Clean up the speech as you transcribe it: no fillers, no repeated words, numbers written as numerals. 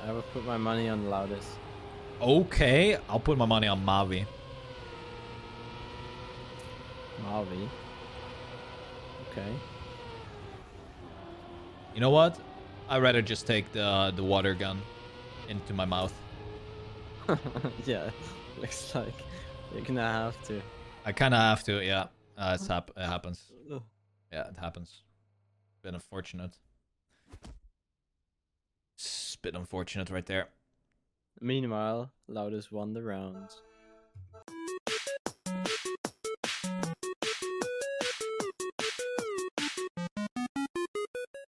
I will put my money on loudest. Okay, I'll put my money on Mavi. Mavi. Okay. You know what? I'd rather just take the water gun into my mouth. Yeah, looks like you're gonna have to. I kind of have to, yeah. It happens. Ugh. Yeah, it happens. Bit unfortunate. It's a bit unfortunate right there. Meanwhile, loudest won the round.